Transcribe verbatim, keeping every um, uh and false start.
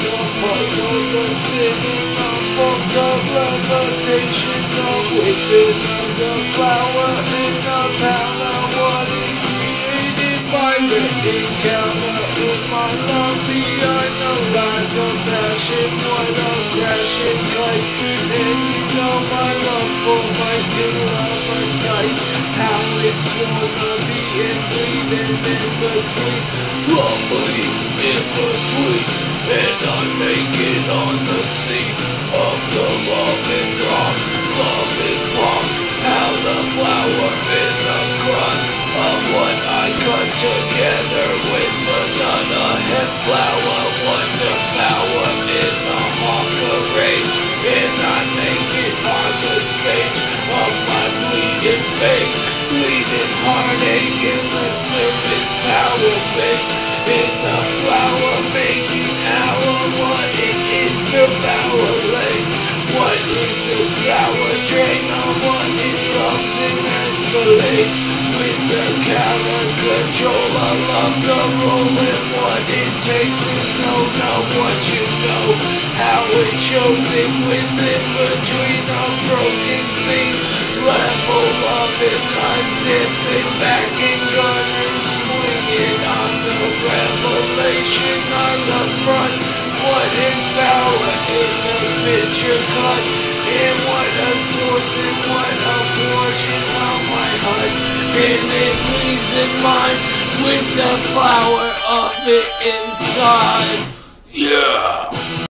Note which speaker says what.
Speaker 1: Singing on fork of levitation of within of the flower in the power. What it created by the encounter with my love behind the lies of passion. What a crashing kite. And you know my love for my love tight. How it's gonna be and bleeding in between. Lovely in between. And I'm naked on the sea of the love and rock, love and pop. How the flower in the crust of what I cut together with banana and flower. What the power in the hawk of rage. And I'm naked on the stage of my bleeding faith, bleeding heartache in the surface power baked in the flower making. What it is the power lane. What is the sour drain on what it loves and escalates with the counter control along the roll. And what it takes is know not what you know. How it shows it within between a broken scene. Level of it, I'm dipping back and gun and swinging on the revelation on the front. What is power in the picture cut? And what a source and what a portion of my heart. And it leaves in mine with the flower of it inside. Yeah!